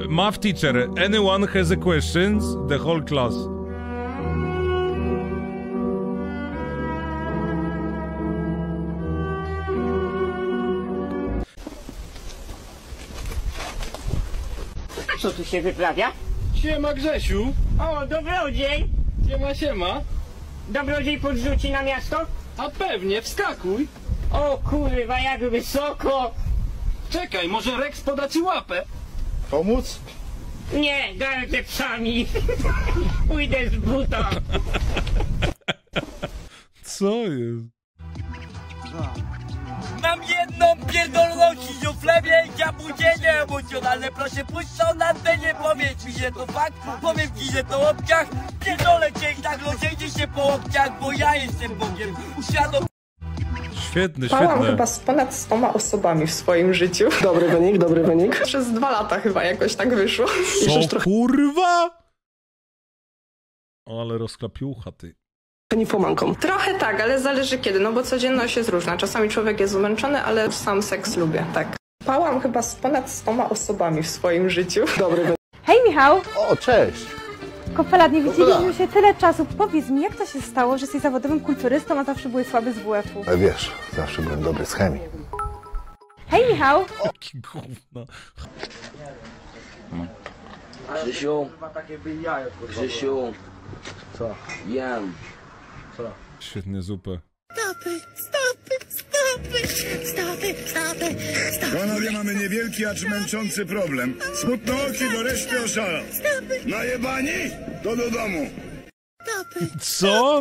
Math teacher, anyone has a questions? The whole class. Co tu się wyprawia? Siema Grzesiu! O, dobrodziej! Siema, siema! Dobrodziej podrzuci na miasto? A pewnie, wskakuj! O kurwa, jak wysoko! Czekaj, może Rex poda ci łapę? Pomóc? Nie, gardzę psami! Pójdę z buta! Co jest? Mam jedną pierdoloną schizofrenię i zaburzenie emocjonalne. Proszę puszczą na antenie, powiedz mi, że to fakt. Powiem ci, że to łapciach. Pierdolę cię i tak rozejdzie się po łapciach, bo ja jestem Bogiem. Usiadł. Świetny, Spałam świetny. chyba z ponad 100 osobami w swoim życiu. Dobry wynik, dobry wynik. Przez 2 lata chyba jakoś tak wyszło. Co, kurwa? O, ale rozklapiucha, ty. Nifomanką. Trochę tak, ale zależy kiedy, no bo codzienność jest różna. Czasami człowiek jest zmęczony, ale sam seks lubię, tak. Spałam chyba z ponad 100 osobami w swoim życiu. Dobry wynik. Hej Michał! O, cześć! Kopelat, nie widzieliśmy się tyle czasu. Powiedz mi, jak to się stało, że jesteś zawodowym kulturystą, a zawsze byłeś słaby z WF-u? Ale wiesz, zawsze byłem dobry z chemii. Hej Michał! Jaki gówno. Grzesiu, Grzesiu, Co? jem. Świetnie zupę. Panowie, mamy niewielki, acz męczący problem. Smutnooki do reszty oszalał. Najebani? To do domu. Co?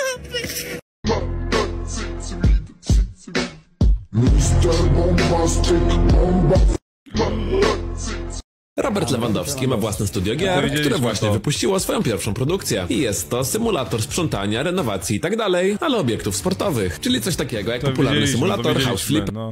Robert Lewandowski ma własne studio gier, które właśnie wypuściło swoją pierwszą produkcję. I jest to symulator sprzątania, renowacji i tak dalej, ale obiektów sportowych. Czyli coś takiego jak popularny symulator House Flip. No.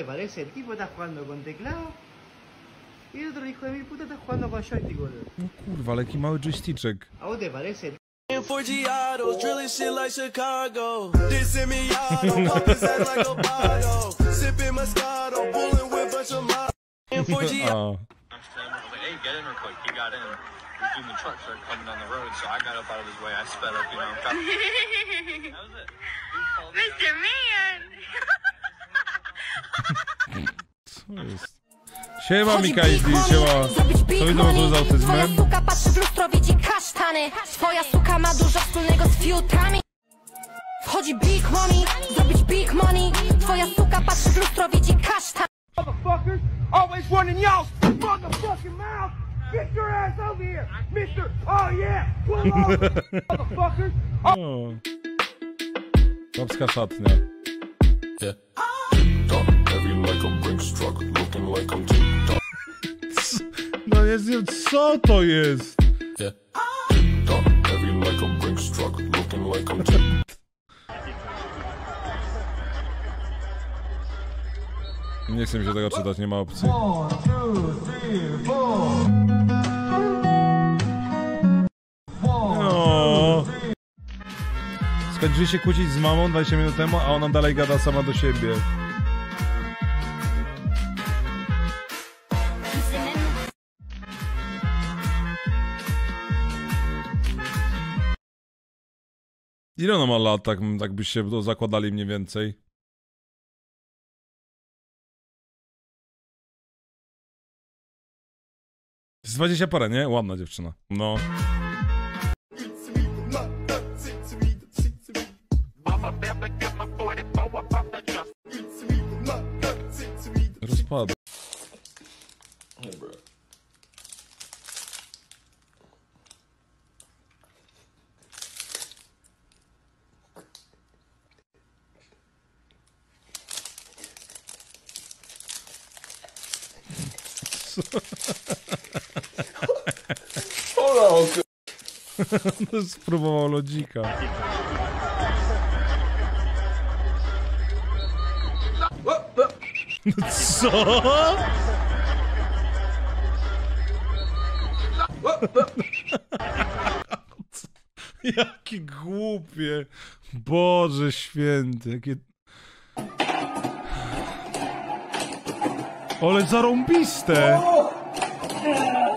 No kurwa, ale jaki mały joysticzek. Forgiatos, drilling shit like Chicago. This semi-auto, puppets act like a bottle. Sipping Moscato, pulling with bunch of models. Forgiatos. I was like, hey, get in real quick. He got in. Soon the truck started coming down the road, so I got up out of his way. I sped up, you know. That was it. Mr. Man! Co jest? Siema Mikaidi, siema. Co widzą tu z autyzmem? Twoja suka patrzy w lustro, widzi kasztany. Twoja suka ma dużo wspólnego z fiutami. Wchodzi big money, zrobić big money. Twoja suka patrzy w lustro, widzi kasztany. Motherfuckers, always running y'all's motherfucking mouth. Get your ass over here, mister. Oh yeah, pull over, motherfuckers. O. Babska szatnia. No nie wiem, co to jest? Nie chcę mi się tego czytać, nie ma opcji. No. Skończyli się kłócić z mamą 20 minut temu, a ona dalej gada sama do siebie. Ile ona ma lat, tak byście to zakładali mniej więcej? Z 20 parę, nie? Ładna dziewczyna. No. Rozpada. No, spróbował lodzika. Co? Jakie głupie. Boże święty, jakie... Ale zarąbiste.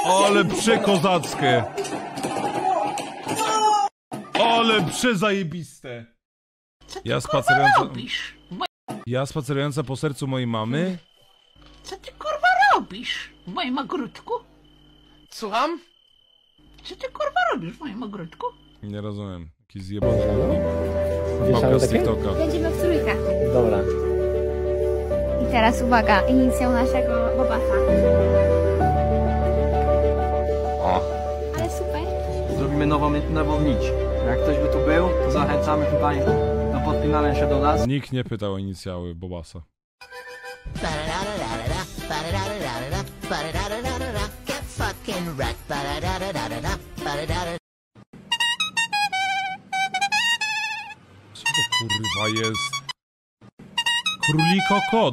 Ale przekozackie. Ale przezajebiste. Ja spacerująca po sercu mojej mamy. Co ty kurwa robisz w moim ogródku? Słucham? Co ty kurwa robisz w moim ogródku? Nie rozumiem. Jakiś zjebany babka z TikToka. Jedziemy w trójkę. Dobra. I teraz uwaga, inicjał naszego Bobasa. O. Ale super. Zrobimy nową nić. Jak ktoś by tu był, to zachęcamy tutaj do podpinania się do nas. Nikt nie pytał o inicjały Bobasa. Co to kurwa jest? Króliko kot.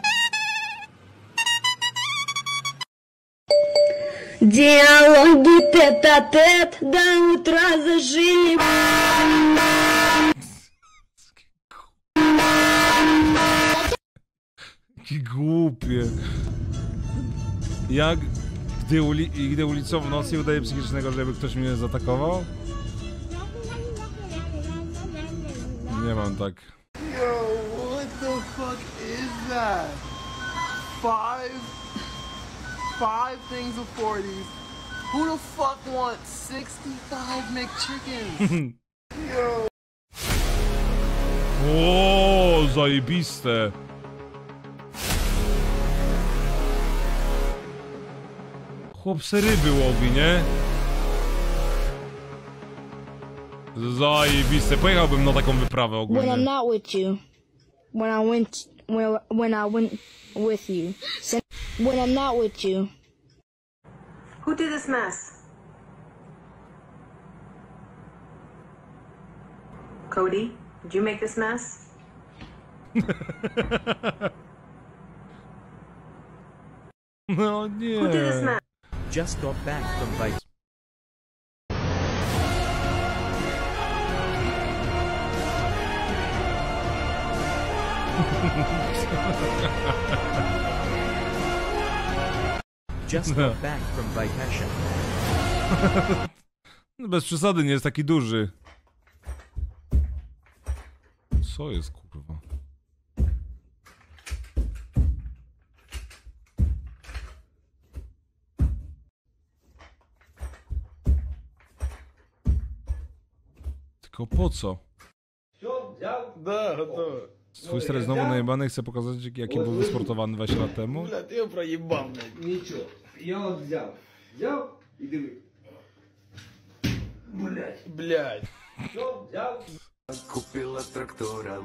Диалоги тет-а-тет до утра зажили. Jaki głupie. Jak gdy ulicą w nocy udaje psychicznego, żeby ktoś mnie zaatakował? Nie mam tak. Yo, what the fuck is that? Five things of 40s. Who the fuck wants 65 McChickens? Yo. O, zajebiste. Chłop se ryby łowi, nie? Zajebiste. Pojechałbym na taką wyprawę ogólnie. When I'm not with you. When I went with you. When I'm not with you. Who did this mess? Cody, did you make this mess? No nie. Who did this mess? Just got back from vacation. Just got back from vacation. Bez przesady, nie jest taki duży. Co jest kurwa? Tylko po co? Twój stary znowu najebany chce pokazać, jaki był wysportowany 20 lat temu? Я проебал, ничего. Я вот взял и дивы. Блядь. Купила трактора.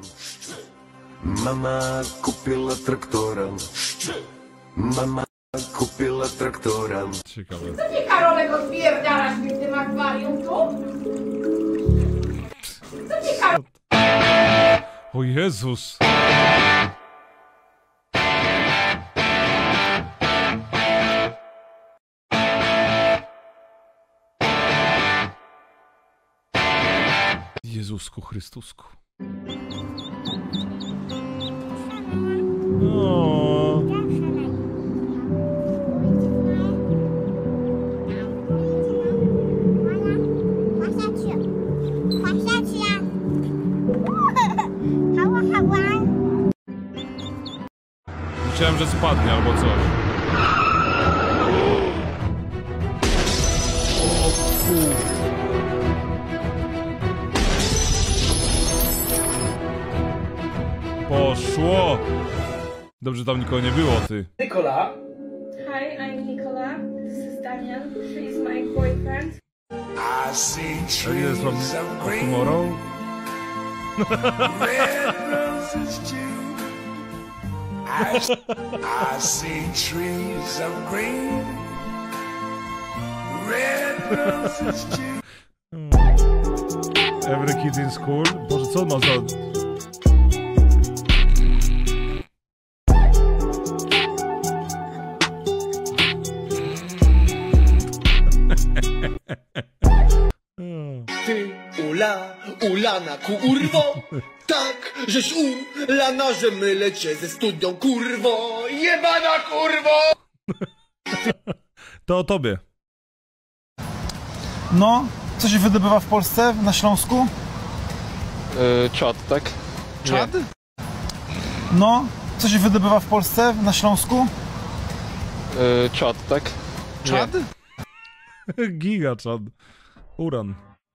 Мама купила трактора. Mama kupiła traktora. Ciekawe. Co ty, Karolek, odpierdalasz mi w tym akwarium tu? Co ty, Karol... O Jezus! Jezusku Chrystusku. O. Myślałem, że spadnie albo coś. O kur... Poszło! Dobrze, tam nikogo nie było, ty. Nikola. Hi, I'm Nicola. This is Daniel. She's my boyfriend. I see trees of green. Tomorrow? Red roses too. I see trees of green. Red roses too. Every kid in school? Boże, co on ma za... Ty ulana kurwo, tak, żeś ulana, że mylę cię ze studią kurwo, jebana kurwo! To o tobie. No, co się wydobywa w Polsce, na Śląsku? Czad, tak? Czad? No, co się wydobywa w Polsce, na Śląsku? Czad, tak? Czad? Giga czad. Uran.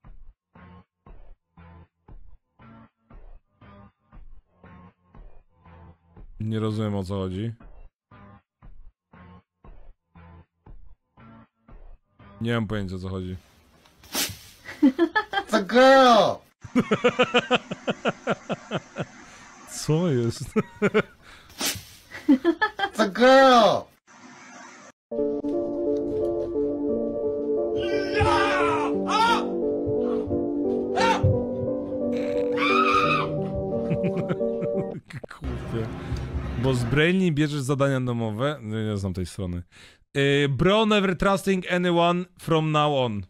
Nie rozumiem, o co chodzi. Nie mam pojęcia, o co chodzi. It's a girl! Co jest? It's a girl! Kurde. Bo z Brainly bierzesz zadania domowe. Nie znam tej strony. Bro, never trusting anyone from now on.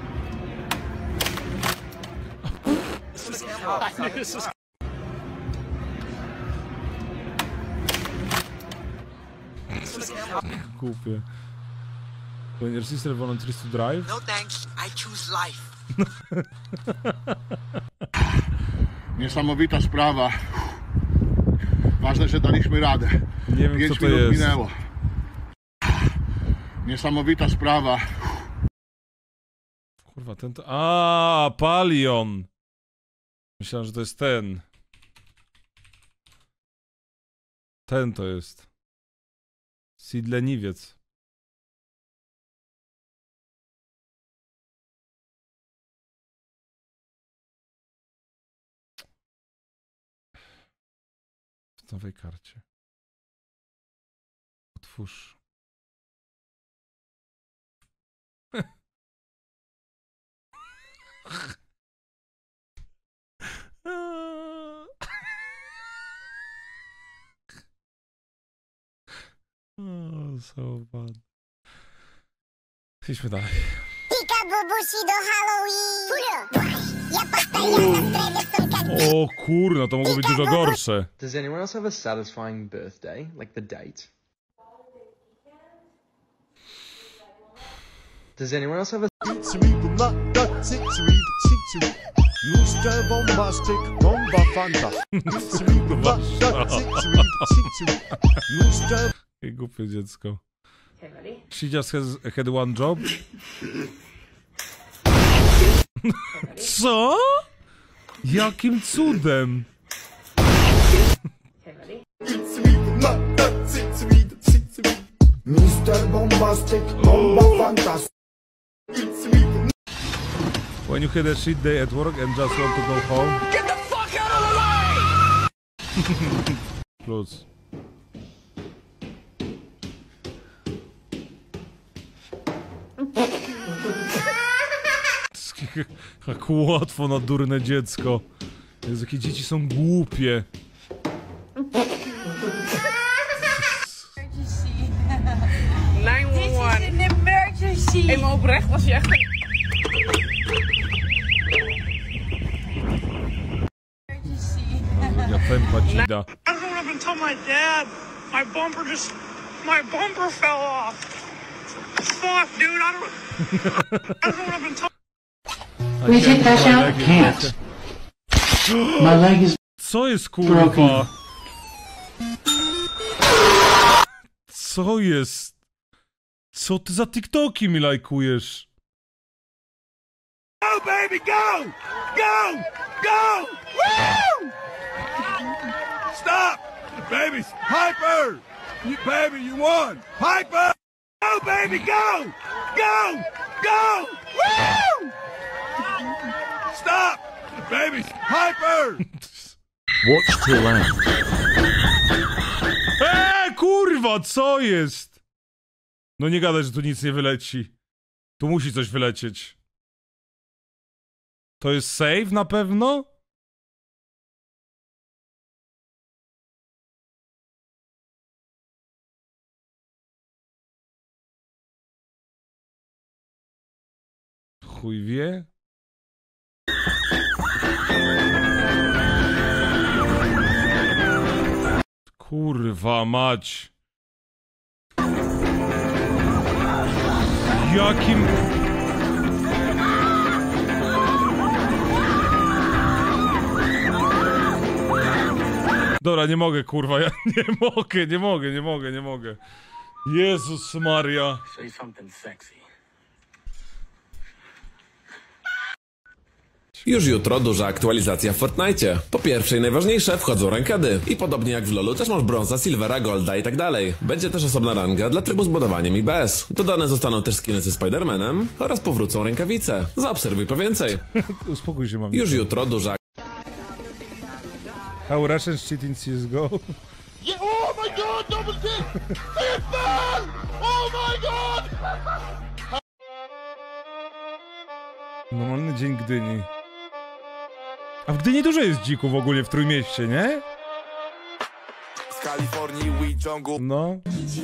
Głupie. When your sister volunteers to drive? No thanks, I choose life. Niesamowita sprawa. Ważne, że daliśmy radę. Nie wiem, 5 co to minut jest. minęło. Niesamowita sprawa. Kurwa, ten to... A, Palion! Myślałem, że to jest ten. Ten to jest. Sid Leniwiec. W nowej karcie. Otwórz. Oh, so bad. Idźmy dalej. O kurna, to mogło być dużo gorsze. Does anyone else have a satisfying birthday? Like the date? Does anyone else have a... Mr. Bombastic, Bomba Fanta. Jakie głupie dziecko. She just had one job? Co? Jakim cudem? Mr. Bombastic, Bomba Fantastic. When you had a shit day at work and just want to go home? Get the fuck out of the way! Plus. Jak łatwo na durne dziecko. Jezu, jakie dzieci są głupie. Ey, maar oprecht was je echt... Ja tempa ci da. I went up and told my dad my bumper fell off. Fuck, dude, I went up and told... Will you take that out? Can't. My leg is... Co jest, kurwa? Co jest? Co ty za TikToki mi lajkujesz? Go, baby, go! Go! Go! Woo! Stop! Baby, Piper! Baby, you won! Piper! Go, baby, go! Go! Go! Woo! Stop! Baby, Piper! Watch to land. Kurwa, co jest? No nie gadaj, że tu nic nie wyleci. Tu musi coś wylecieć. To jest save na pewno? Chuj wie? Kurwa mać. Jakim... Dobra, nie mogę, kurwa, ja nie mogę. Jezus Maria. Say something sexy. Już jutro duża aktualizacja w Fortnite. Po pierwsze i najważniejsze wchodzą rankedy. I podobnie jak w LoLu też masz brąza, silvera, golda i tak dalej. Będzie też osobna ranga dla trybu z budowaniem i bez. Dodane zostaną też skiny ze Spider-Manem oraz powrócą rękawice. Zaobserwuj po więcej. Uspokój się, mam. Już jutro duża... How Russians cheat in CSGO? Yeah, oh my god, double kick! Hitman! Oh my god! Normalny dzień Gdyni. A w Gdyni dużo jest dzików ogólnie w Trójmieście, nie? Z Kalifornii, Wheat Jungle. No.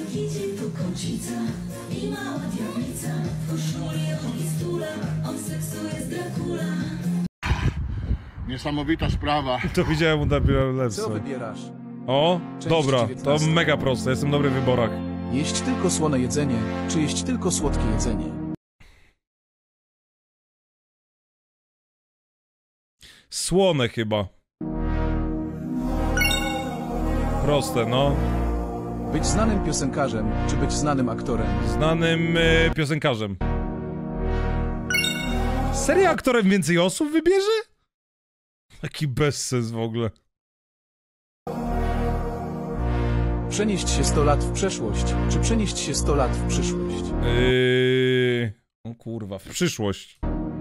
Niesamowita sprawa. To widziałem u Co lepsze. wybierasz? O, Część dobra, 19. to mega proste, jestem dobry w wyborach. Jeść tylko słone jedzenie, czy jeść tylko słodkie jedzenie? Słone chyba. Proste, no. Być znanym piosenkarzem, czy być znanym aktorem? Znanym piosenkarzem. Serio aktorem więcej osób wybierze? Taki bezsens w ogóle. Przenieść się 100 lat w przeszłość, czy przenieść się 100 lat w przyszłość? O kurwa, w przyszłość.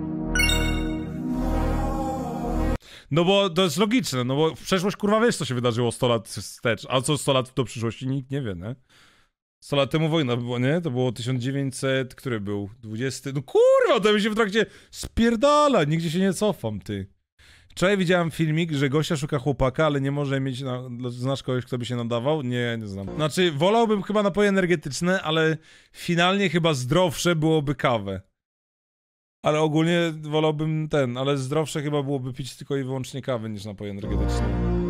No bo to jest logiczne, no bo w przeszłość kurwa wiesz co się wydarzyło 100 lat wstecz, a co 100 lat do przyszłości nikt nie wie, nie? 100 lat temu wojna była, nie? To było 1900, który był? 20... No kurwa, to mi się w trakcie spierdala, nigdzie się nie cofam, ty. Wczoraj widziałem filmik, że gościa szuka chłopaka, ale nie może mieć... Znasz kogoś, kto by się nadawał? Nie, nie znam. Znaczy, wolałbym chyba napoje energetyczne, ale finalnie chyba zdrowsze byłoby kawę. Ale ogólnie wolałbym ale zdrowsze chyba byłoby pić tylko i wyłącznie kawę niż napoje energetyczne.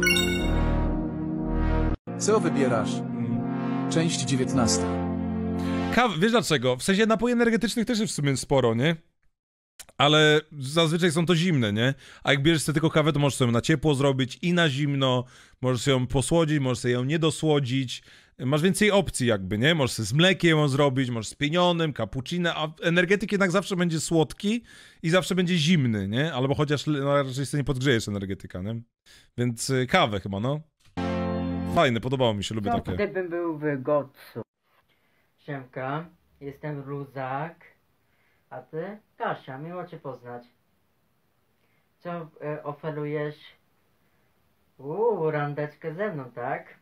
Co wybierasz? Część 19. Wiesz dlaczego? W sensie napoi energetycznych też jest w sumie sporo, nie? Ale zazwyczaj są to zimne, nie? A jak bierzesz sobie tylko kawę, to możesz sobie na ciepło zrobić i na zimno, możesz ją posłodzić, możesz sobie ją nie dosłodzić. Masz więcej opcji jakby, nie? Możesz sobie z mlekiem ją zrobić, możesz z pienionym, cappuccino, a energetyk jednak zawsze będzie słodki i zawsze będzie zimny, nie? Albo chociaż raczej sobie nie podgrzejesz energetyka, nie? Więc kawę chyba, no. Fajne, podobało mi się, lubię takie. Gdybym był w Gotsu. Siemka, jestem Luzak, a ty? Kasia, miło cię poznać. Co oferujesz? Randeczkę ze mną, tak?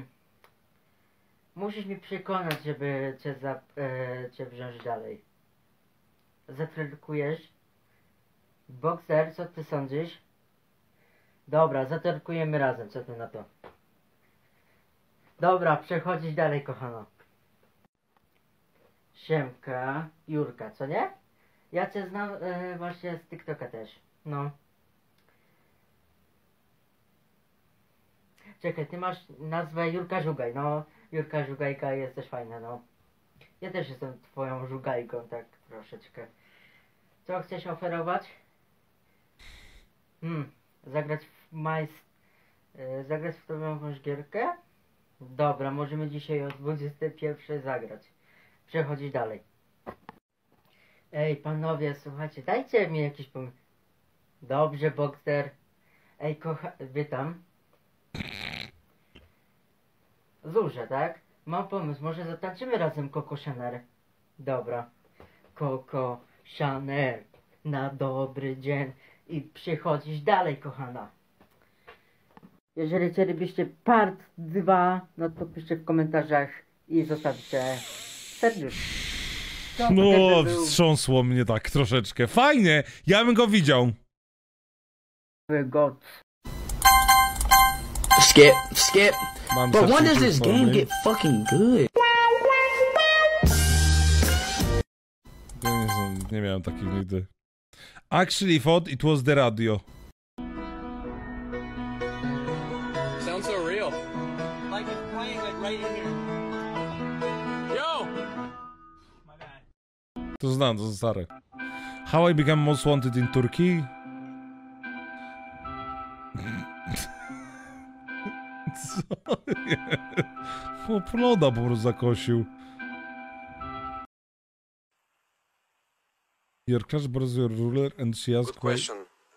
Musisz mi przekonać, żeby cię wziąć dalej. Zatrykujesz? Boxer, co ty sądzisz? Dobra, zatrykujemy razem, co ty na to? Dobra, przechodzisz dalej, kochano. Siemka, Jurka, co nie? Ja cię znam właśnie z TikToka też. No. Czekaj, ty masz nazwę Jurka Żugaj, no. Jurka Żugajka jest też fajna, no. Ja też jestem twoją żugajką, tak troszeczkę. Co chcesz oferować? Zagrać zagrać w tobą jakąś gierkę? Dobra, możemy dzisiaj o 21 zagrać. Przechodzić dalej. Ej, panowie, słuchajcie, dajcie mi jakiś pomysł. Dobrze, Boxer. Ej, witam. Zurze, tak? Mam pomysł, może zatańczymy razem Coco Chanel. Dobra. Coco Chanel. Na dobry dzień. I przechodzisz dalej, kochana. Jeżeli chcielibyście part 2, no to piszcie w komentarzach i zostawcie serduszko. No, wstrząsło mnie tak troszeczkę. Fajnie, ja bym go widział. Skip, skip. But when does this game get fucking good? Nie miałem takich nigdy. Actually thought it was the radio. Sounds so real. Like it's playing like right in here. Yo! To znam, to stare. How I became most wanted in Turkey? Co jest? Poploda po prostu zakosił. Your crush borrows your ruler and she asks... Good question.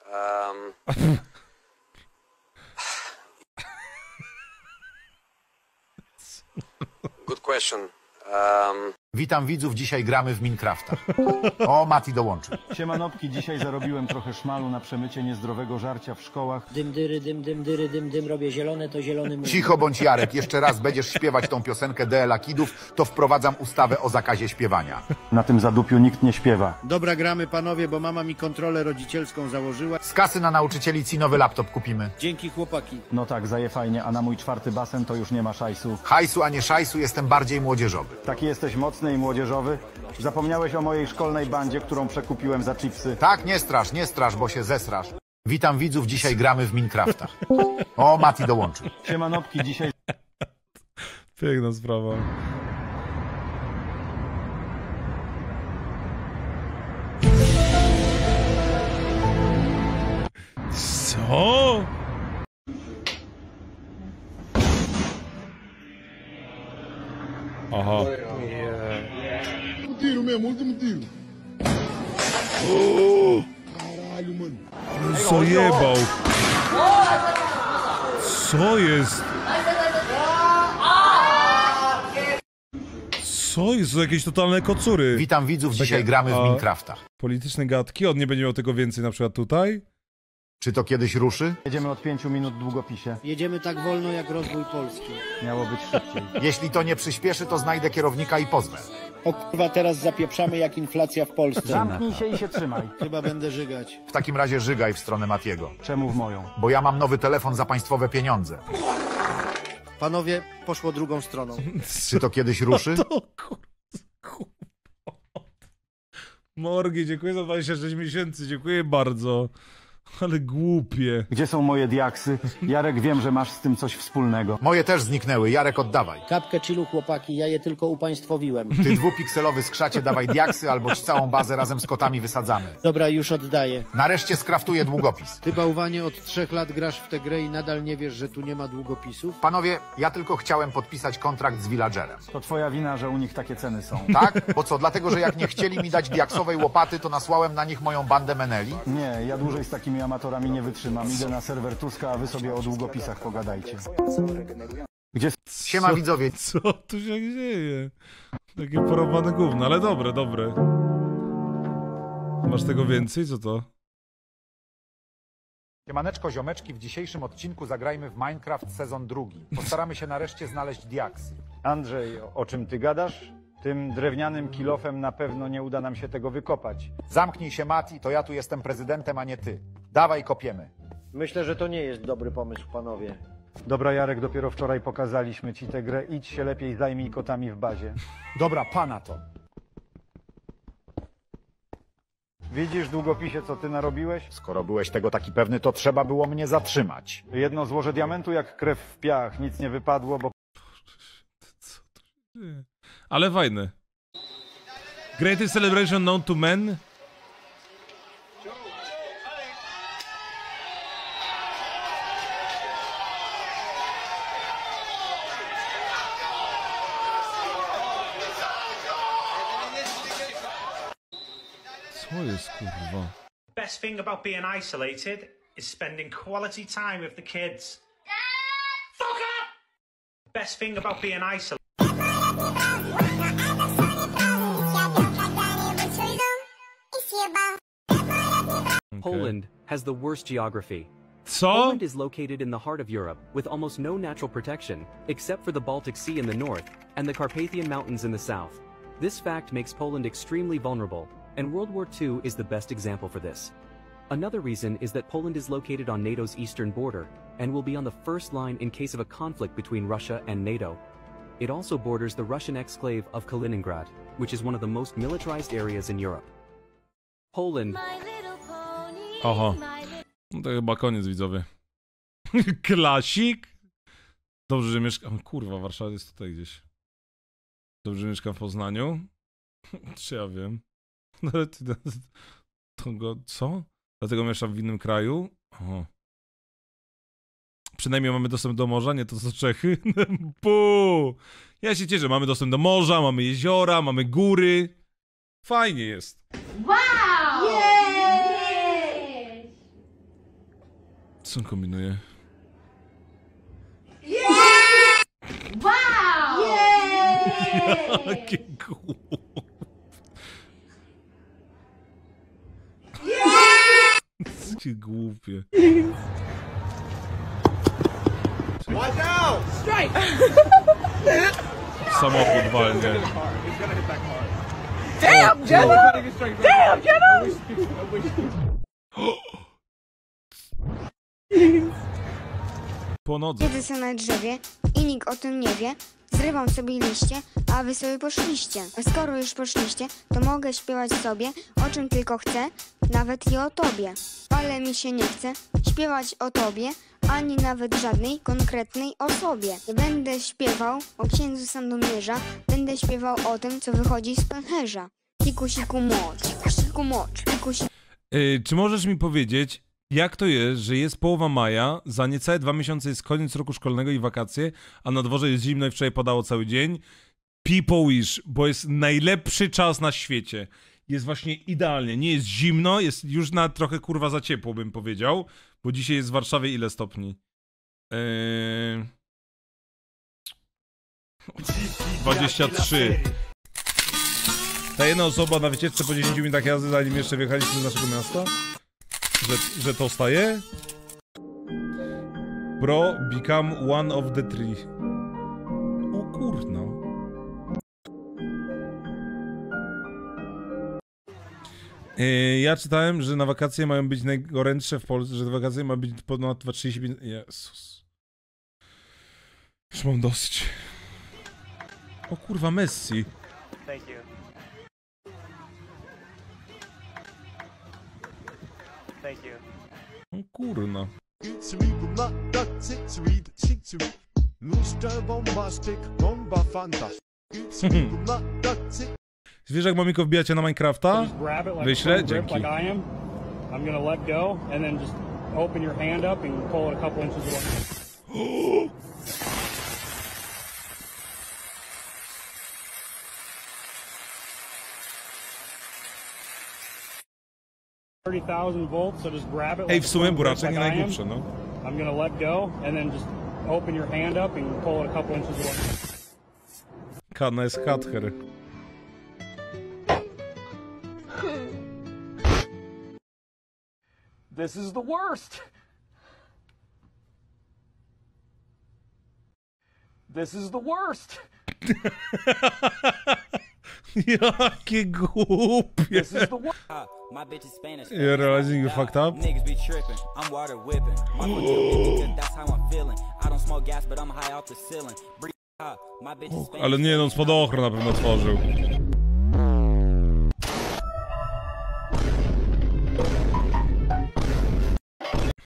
Good question. Witam widzów, dzisiaj gramy w Minecrafta. O, Mati dołączył. Siemanopki, dzisiaj zarobiłem trochę szmalu na przemycie niezdrowego żarcia w szkołach. Dym, dyry, dym, robię zielone, to zielony mój. Cicho bądź Jarek, jeszcze raz będziesz śpiewać tą piosenkę DL Kidów, to wprowadzam ustawę o zakazie śpiewania. Na tym zadupiu nikt nie śpiewa. Dobra, gramy panowie, bo mama mi kontrolę rodzicielską założyła. Z kasy na nauczycieli ci nowy laptop kupimy. Dzięki chłopaki. No tak, zaje fajnie, a na mój 4. basen to już nie ma szajsu. Hajsu, a nie szajsu, jestem bardziej młodzieżowy. Taki jesteś mocny i młodzieżowy? Zapomniałeś o mojej szkolnej bandzie, którą przekupiłem za chipsy. Tak, nie strasz, bo się zesrasz. Witam widzów, dzisiaj gramy w Minecrafta. O, Mati dołączył. Siemanopki, dzisiaj... Piękna sprawa. Co? Aha. Tiro mesmo, último tiro. Caralho, mano. Zajebał. Co jest? Co jest? To jakieś totalne kocury. Witam widzów, dzisiaj gramy w Minecrafta. Polityczne gadki? On nie będzie miał tego więcej na przykład tutaj? Czy to kiedyś ruszy? Jedziemy od 5 minut długopisie. Jedziemy tak wolno jak rozwój Polski. Miało być szybciej. Jeśli to nie przyspieszy, to znajdę kierownika i pozwę. O kurwa, teraz zapieprzamy jak inflacja w Polsce. Zamknij się i się trzymaj. Chyba będę żygać. W takim razie żygaj w stronę Matiego. Czemu w moją? Bo ja mam nowy telefon za państwowe pieniądze. Panowie, poszło drugą stroną. Czy to kiedyś ruszy? Morgi, dziękuję za 26 miesięcy, dziękuję bardzo. Ale głupie. Gdzie są moje diaksy? Jarek, wiem, że masz z tym coś wspólnego. Moje też zniknęły, Jarek oddawaj. Kapkę chillu chłopaki, ja je tylko upaństwowiłem. Ty dwupikselowy skrzacie dawaj diaksy, albo ci całą bazę razem z kotami wysadzamy. Dobra, już oddaję. Nareszcie skraftuję długopis. Ty bałwanie od 3 lat grasz w tę grę i nadal nie wiesz, że tu nie ma długopisów? Panowie, ja tylko chciałem podpisać kontrakt z villagerem. To twoja wina, że u nich takie ceny są. Tak? Bo co, dlatego, że jak nie chcieli mi dać diaksowej łopaty, to nasłałem na nich moją bandę meneli? Nie, ja dłużej z takimi amatorami nie wytrzymam. Idę na serwer Tuska, a wy sobie o długopisach pogadajcie. Gdzie... Siema widzowie. Co tu się dzieje? Takie porobane gówno, ale dobre. Masz tego więcej? Co to? Siemaneczko, ziomeczki, w dzisiejszym odcinku zagrajmy w Minecraft sezon 2. Postaramy się nareszcie znaleźć diaksy. Andrzej, o czym ty gadasz? Tym drewnianym kilofem na pewno nie uda nam się tego wykopać. Zamknij się, Mati, to ja tu jestem prezydentem, a nie ty. Dawaj, kopiemy. Myślę, że to nie jest dobry pomysł, panowie. Dobra, Jarek, dopiero wczoraj pokazaliśmy ci tę grę. Idź się lepiej zajmij kotami w bazie. Dobra, pana to. Widzisz, długopisie, co ty narobiłeś? Skoro byłeś tego taki pewny, to trzeba było mnie zatrzymać. Jedno złoże diamentu jak krew w piach. Nic nie wypadło, bo... Co to się dzieje? Ale fajne. Greatest celebration known to men. Co jest, kurwa? Best thing about being isolated is spending quality time with the kids. Fuck up! Best thing about being isolated. Poland has the worst geography. So? Poland is located in the heart of Europe, with almost no natural protection, except for the Baltic Sea in the north and the Carpathian Mountains in the south. This fact makes Poland extremely vulnerable, and World War II is the best example for this. Another reason is that Poland is located on NATO's eastern border, and will be on the first line in case of a conflict between Russia and NATO. It also borders the Russian exclave of Kaliningrad, which is one of the most militarized areas in Europe. Poland. Aha. No to chyba koniec, widzowie. Klasik? Dobrze, że mieszkam... Kurwa, Warszawa jest tutaj gdzieś. Dobrze, że mieszkam w Poznaniu? Czy ja wiem? No ale ty... To go... Co? Dlatego mieszkam w innym kraju? Aha. Przynajmniej mamy dostęp do morza, nie to co Czechy. Puu. Ja się cieszę, mamy dostęp do morza, mamy jeziora, mamy góry. Fajnie jest. Wow! Yes! Co on kombinuje? Yes! Wow! Yes! Jakie głupie. Jakie głupie. Watch out! Strike! Samochód walnie. Damn, Jenna! Damn, Jenna! Po nodze. Siedzę sobie na drzewie i nikt o tym nie wie. Zrywam sobie liście, a wy sobie poszliście. A skoro już poszliście, to mogę śpiewać sobie, o czym tylko chcę, nawet i o tobie. Ale mi się nie chce śpiewać o tobie, ani nawet żadnej konkretnej osobie. Nie będę śpiewał o księdzu Sandomierza, będę śpiewał o tym, co wychodzi z pęcherza. Siku, siku, mocz, siku, mocz, siku, siku. Czy możesz mi powiedzieć, jak to jest, że jest połowa maja, za niecałe 2 miesiące jest koniec roku szkolnego i wakacje, a na dworze jest zimno i wczoraj padało cały dzień? People wish, bo jest najlepszy czas na świecie. Jest właśnie idealnie, nie jest zimno, jest już na trochę kurwa za ciepło, bym powiedział, bo dzisiaj jest w Warszawie ile stopni? 23. Ta jedna osoba na wycieczce po 10 minutach jazdy, zanim jeszcze wjechaliśmy do naszego miasta? Że to staje? Bro, become one of the three. O kurna. Ja czytałem, że na wakacje mają być najgorętsze w Polsce, że wakacje mają być ponad 35... Jezus. Już mam dosyć. O kurwa, Messi. Thank you. Thank you. O kurna. Zwierzak Mamiko wbijacie na Minecrafta? Wyślę, dzięki. I'm gonna let go and then just open your hand up and pull it a couple inches away. 30,000 volts, so just grab it. Ej, w sumie buraczek nie najgłupszy, no. I'm gonna let go and then just open your hand up and pull it a couple inches away. Kana jest hatcher. This is the worst. This is the worst. Jakie głupie. This is the worst. My bitch is Spanish. You're realizing you fucked up? Niggas be tripping. I'm water whipping. My foot too that's how I'm feeling. I don't smoke gas, but I'm high off the ceiling. My bitch is Spanish. Ale nie no, spadochron na pewno tworzył.